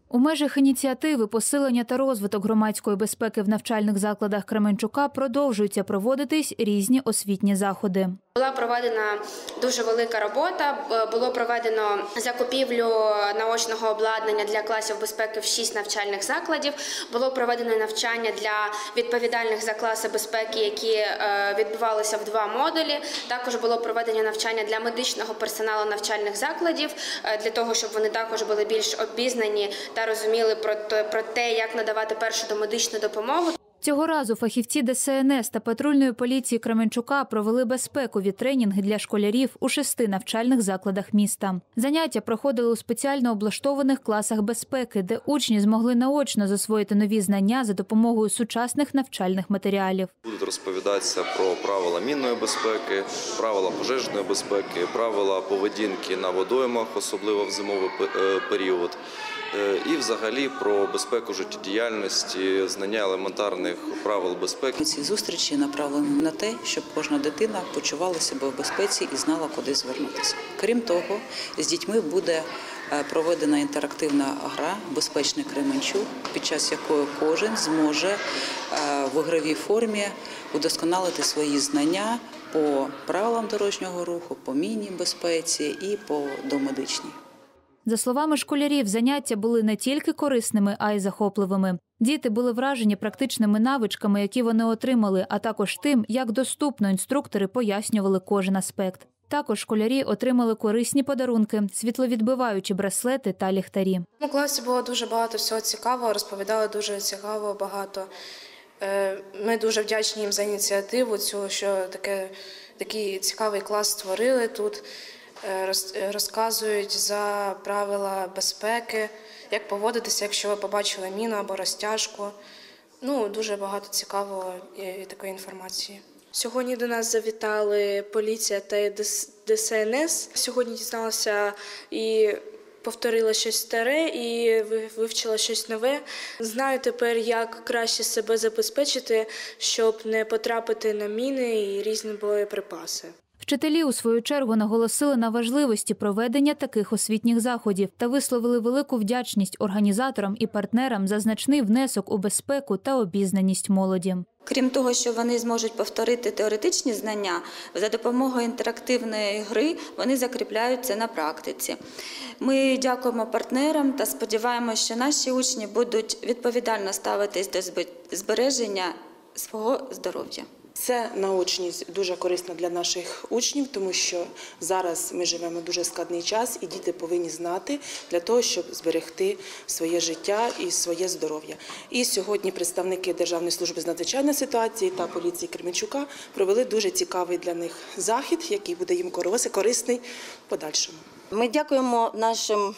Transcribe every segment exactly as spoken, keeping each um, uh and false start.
У межах ініціативи «Посилення та розвиток громадської безпеки в навчальних закладах Кременчука» продовжуються проводитись різні освітні заходи. Була проведена дуже велика робота, було проведено закупівлю наочного обладнання для класів безпеки в шість навчальних закладів, було проведено навчання для відповідальних за класи безпеки, які відбувалися в два модулі. Також було проведено навчання для медичного персоналу навчальних закладів, для того, щоб вони також були більш обізнані та розуміли про те, як надавати першу домедичну допомогу. Цього разу фахівці Де Се Ен Ес та патрульної поліції Кременчука провели безпекові тренінги для школярів у шести навчальних закладах міста. Заняття проходили у спеціально облаштованих класах безпеки, де учні змогли наочно засвоїти нові знання за допомогою сучасних навчальних матеріалів. Будуть розповідатися про правила мінної безпеки, правила пожежної безпеки, правила поведінки на водоймах, особливо в зимовий період. І взагалі про безпеку життєдіяльності, знання елементарних правил безпеки. Ці зустрічі направлені на те, щоб кожна дитина почувала себе в безпеці і знала, куди звернутися. Крім того, з дітьми буде проведена інтерактивна гра «Безпечний Кременчук», під час якої кожен зможе в ігровій формі удосконалити свої знання по правилам дорожнього руху, по мінній безпеці і по домедичній. За словами школярів, заняття були не тільки корисними, а й захопливими. Діти були вражені практичними навичками, які вони отримали, а також тим, як доступно інструктори пояснювали кожен аспект. Також школярі отримали корисні подарунки, світловідбиваючі браслети та ліхтарі. У класі було дуже багато всього цікавого, розповідали дуже цікаво багато. Ми дуже вдячні їм за ініціативу, цю, що таке, такий цікавий клас створили тут. Розказують за правила безпеки, як поводитися, якщо ви побачили міну або розтяжку. Ну, дуже багато цікавого і такої інформації. Сьогодні до нас завітали поліція та Де Се Ен Ес. Сьогодні дізналася і повторила щось старе, і вивчила щось нове. Знаю тепер, як краще себе забезпечити, щоб не потрапити на міни і різні боєприпаси. Вчителі, у свою чергу, наголосили на важливості проведення таких освітніх заходів та висловили велику вдячність організаторам і партнерам за значний внесок у безпеку та обізнаність молоді. Крім того, що вони зможуть повторити теоретичні знання, за допомогою інтерактивної гри вони закріпляють це на практиці. Ми дякуємо партнерам та сподіваємося, що наші учні будуть відповідально ставитись до збереження свого здоров'я. Це наочність дуже корисна для наших учнів, тому що зараз ми живемо дуже складний час, і діти повинні знати для того, щоб зберегти своє життя і своє здоров'я. І сьогодні представники Державної служби з надзвичайної ситуації та поліції Кременчука провели дуже цікавий для них захід, який буде їм корисний в подальшому. Ми дякуємо нашим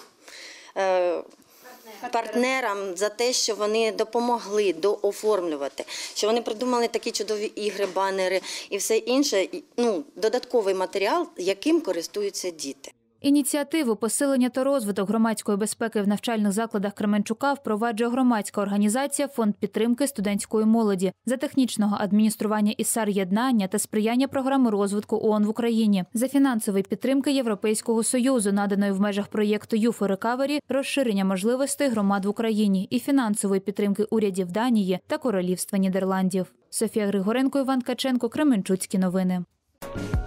е партнерам за те, що вони допомогли дооформлювати, що вони придумали такі чудові ігри, банери і все інше, ну, додатковий матеріал, яким користуються діти. Ініціативу «Посилення та розвиток громадської безпеки в навчальних закладах Кременчука» впроваджує громадська організація «Фонд підтримки студентської молоді» за технічного адміністрування ІС А Р-єднання та сприяння програми розвитку ООН в Україні, за фінансової підтримки Європейського Союзу, наданої в межах проєкту Ю Фо Рекавері, розширення можливостей громад в Україні і фінансової підтримки урядів Данії та Королівства Нідерландів. Софія Григоренко, Іван Ткаченко, Кременчуцькі новини.